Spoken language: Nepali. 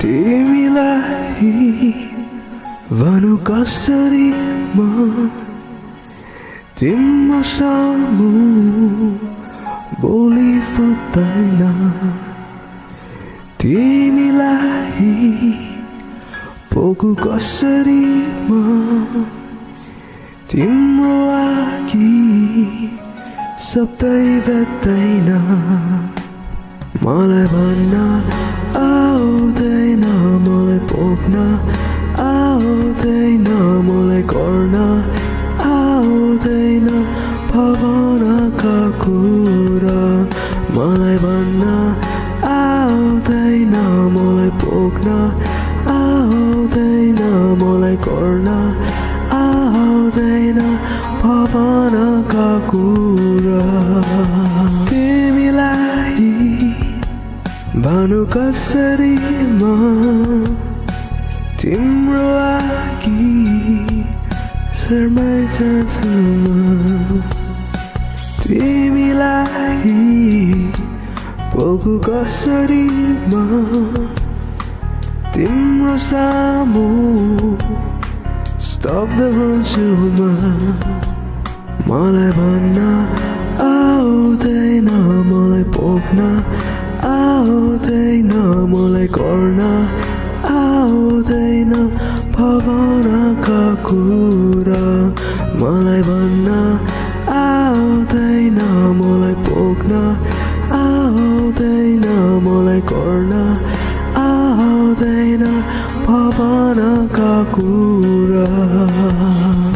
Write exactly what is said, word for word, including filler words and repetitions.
तिमीलाई भनु कसरी म तिम्रो सामु बोली फुट्दैन तिमीलाई पोखु कसरी म तिम्रो आँखी सबै भेट्दैन मलाई भन्न आउँदैन मलाई पोख्न आउँदैन मलाई गर्न आउँदैन भवनका कुरा मलाई भन्न आउँदैन मलाई पोख्न आउँदैन मलाई गर्न आउँदैन भवनका कुरा तिमीलाई भनु कसरी म तिम्रो आँखी शर्माइ जान्छु म तिमीलाई पोखु कसरी म तिम्रो सामु स्तब्ध हुन्छु म मलाई भन्न आउँदैन मलाई पोख्न आउँदैन मलाई गर्न आउँदैन भवनका कुरा मलाई भन्न आउँदैन मलाई पोख्न आउँदैन मलाई गर्न आउँदैन भवनका कुरा